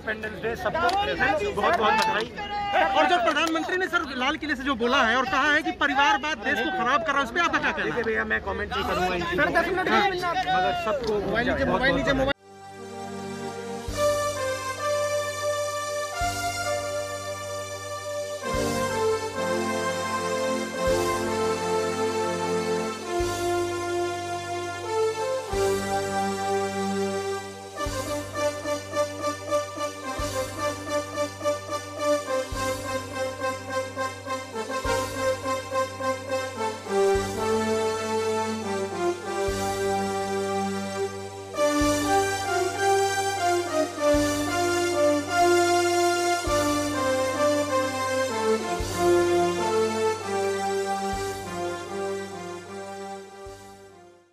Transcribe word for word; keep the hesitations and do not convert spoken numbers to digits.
Independence day, सबको बहुत बहुत बधाई। और जो प्रधानमंत्री ने सर लाल किले से जो बोला है और कहा है कि परिवारवाद देश को खराब कर रहा है, उस पर आपका क्या कहना है? देखिए भैया, मैं कमेंट नहीं करूँगा, मगर सबको